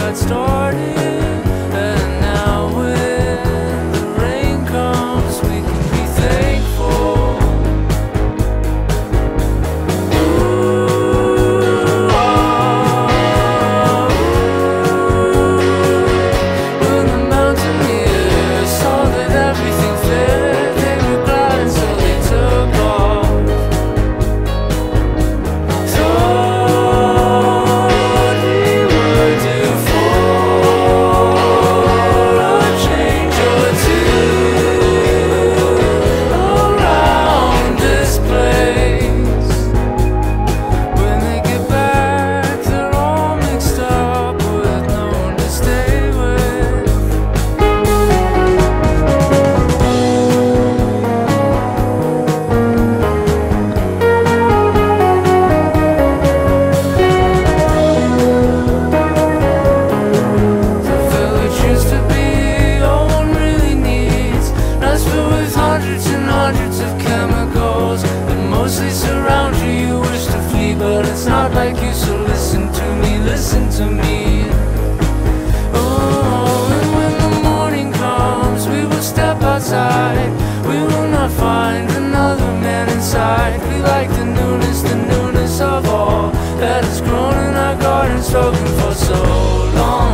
got started. And now when the rain comes, we can be thankful. When the mountaineers saw that everything fit, they were glad and so they took off. Thought we were due for a change or two around this place. When they get back, they're all mixed up with no one to stay with. The village used to be all one really needs. Nice filled with hundreds and hundreds of chemicals that mostly surround you. You wish to flee, but it's not like you. So listen to me, listen to me. Oh, and when the morning comes, we will step outside. We will not find another man inside. We like the newness of all that has grown in our garden, spoken for so long.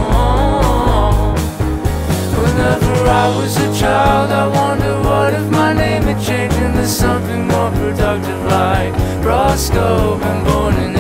Whenever I was a child, I wondered what if my name had changed into something more productive, like Roscoe, been born in